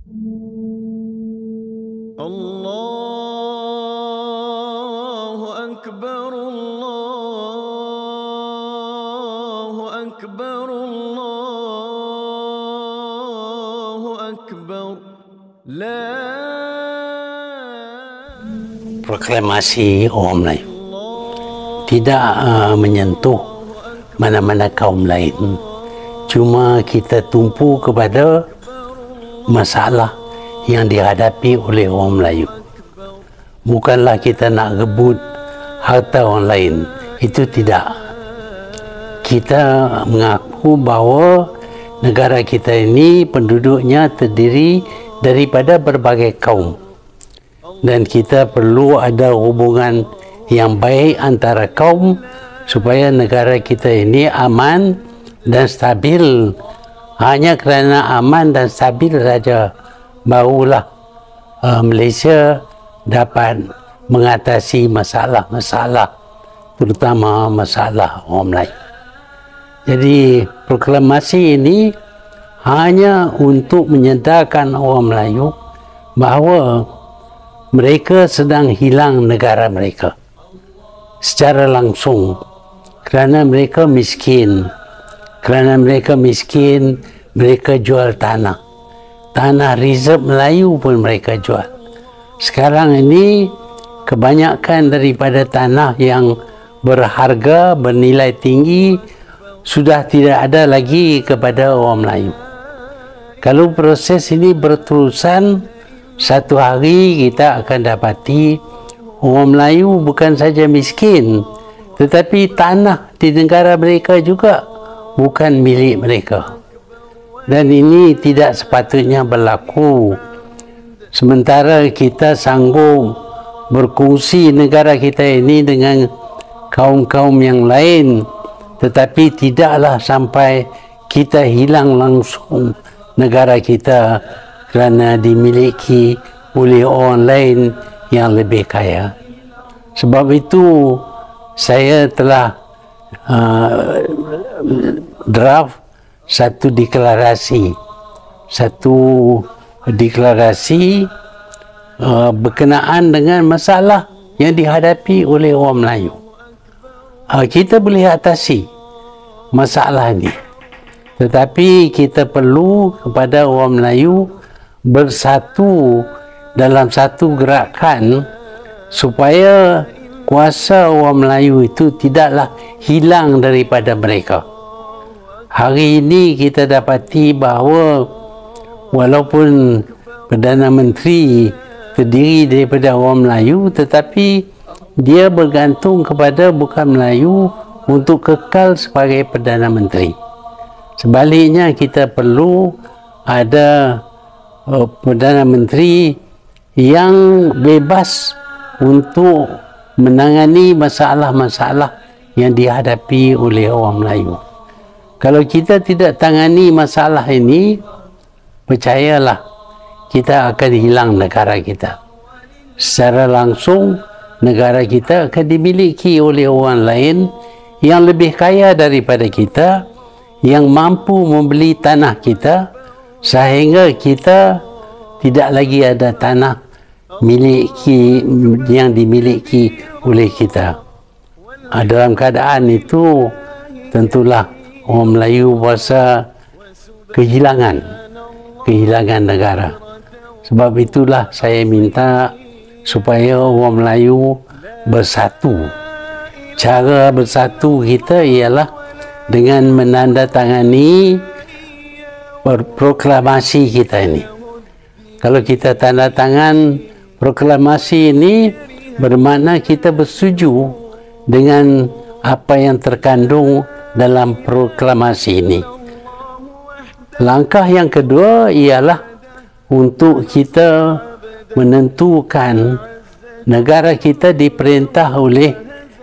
Allahu Akbar, Allahu Akbar, Allahu Akbar. Proklamasi orang Melayu tidak menyentuh mana-mana kaum lain, cuma kita tumpu kepada masalah yang dihadapi oleh orang Melayu. Bukanlah kita nak rebut harta orang lain, itu tidak. Kita mengaku bahawa negara kita ini penduduknya terdiri daripada berbagai kaum, dan kita perlu ada hubungan yang baik antara kaum supaya negara kita ini aman dan stabil. Hanya kerana aman dan stabil saja barulah Malaysia dapat mengatasi masalah-masalah, terutama masalah orang Melayu. Jadi proklamasi ini hanya untuk menyedarkan orang Melayu bahawa mereka sedang hilang negara mereka secara langsung kerana mereka miskin. Kerana mereka miskin, mereka jual tanah. Tanah reserve Melayu pun mereka jual. Sekarang ini kebanyakan daripada tanah yang berharga, bernilai tinggi sudah tidak ada lagi kepada orang Melayu. Kalau proses ini berterusan, satu hari kita akan dapati orang Melayu bukan saja miskin, tetapi tanah di negara mereka juga bukan milik mereka. Dan ini tidak sepatutnya berlaku. Sementara kita sanggup berkongsi negara kita ini dengan kaum-kaum yang lain, tetapi tidaklah sampai kita hilang langsung negara kita kerana dimiliki oleh orang lain yang lebih kaya. Sebab itu saya telah draft satu deklarasi berkenaan dengan masalah yang dihadapi oleh orang Melayu. Kita boleh atasi masalah ini, tetapi kita perlu kepada orang Melayu bersatu dalam satu gerakan supaya kuasa orang Melayu itu tidaklah hilang daripada mereka. Hari ini kita dapati bahawa walaupun Perdana Menteri terdiri daripada orang Melayu, tetapi dia bergantung kepada bukan Melayu untuk kekal sebagai Perdana Menteri. Sebaliknya kita perlu ada Perdana Menteri yang bebas untuk menangani masalah-masalah yang dihadapi oleh orang Melayu. Kalau kita tidak tangani masalah ini, percayalah, kita akan hilang negara kita. Secara langsung, negara kita akan dimiliki oleh orang lain yang lebih kaya daripada kita, yang mampu membeli tanah kita, sehingga kita tidak lagi ada tanah yang dimiliki oleh kita. Dalam keadaan itu, tentulah orang Melayu berasa kehilangan negara. Sebab itulah saya minta supaya orang Melayu bersatu. Cara bersatu kita ialah dengan menandatangani proklamasi kita ini. Kalau kita tanda tangan proklamasi ini, bermakna kita bersetuju dengan apa yang terkandung dalam proklamasi ini. Langkah yang kedua ialah untuk kita menentukan negara kita diperintah oleh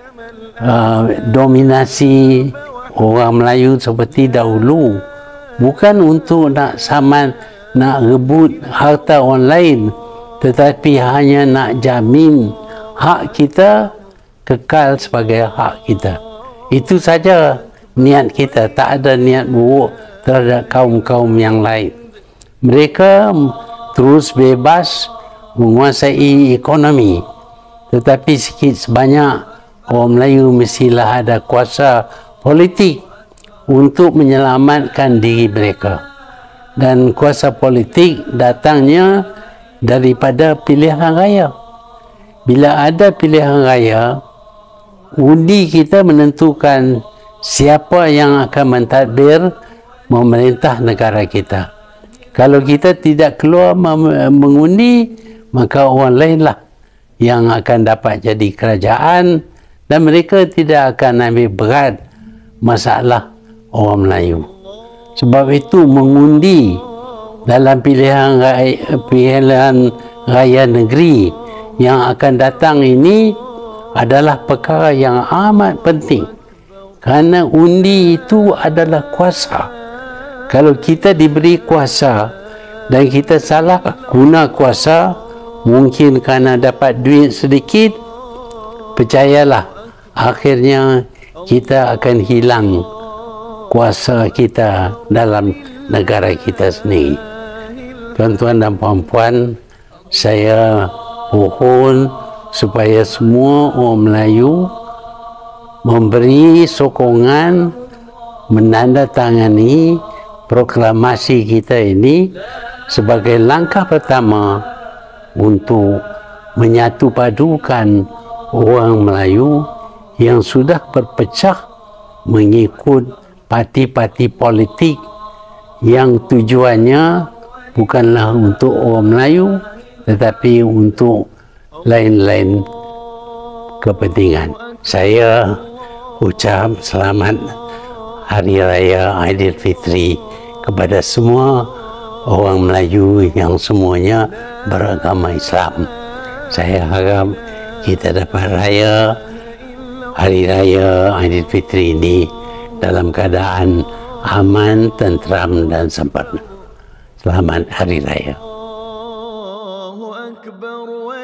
dominasi orang Melayu seperti dahulu, bukan untuk nak rebut harta orang lain, tetapi hanya nak jamin hak kita kekal sebagai hak kita. Itu saja niat kita, tak ada niat buruk terhadap kaum-kaum yang lain. Mereka terus bebas menguasai ekonomi. Tetapi sikit sebanyak orang Melayu mestilah ada kuasa politik untuk menyelamatkan diri mereka. Dan kuasa politik datangnya daripada pilihan raya. Bila ada pilihan raya, undi kita menentukan siapa yang akan mentadbir memerintah negara kita. Kalau kita tidak keluar mengundi, maka orang lainlah yang akan dapat jadi kerajaan dan mereka tidak akan ambil berat masalah orang Melayu. Sebab itu mengundi dalam pilihan raya negeri yang akan datang ini adalah perkara yang amat penting. Kerana undi itu adalah kuasa. Kalau kita diberi kuasa dan kita salah guna kuasa, mungkin kerana dapat duit sedikit, percayalah, akhirnya kita akan hilang kuasa kita dalam negara kita sendiri. Tuan-tuan dan puan-puan, saya mohon supaya semua orang Melayu memberi sokongan menandatangani proklamasi kita ini sebagai langkah pertama untuk menyatu padukan orang Melayu yang sudah berpecah mengikut parti-parti politik yang tujuannya bukanlah untuk orang Melayu tetapi untuk lain-lain kepentingan. Saya ucap selamat Hari Raya Aidilfitri kepada semua orang Melayu yang semuanya beragama Islam. Saya harap kita dapat raya Hari Raya Aidilfitri ini dalam keadaan aman, tentram dan sempurna. Selamat Hari Raya. Allahu Akbar.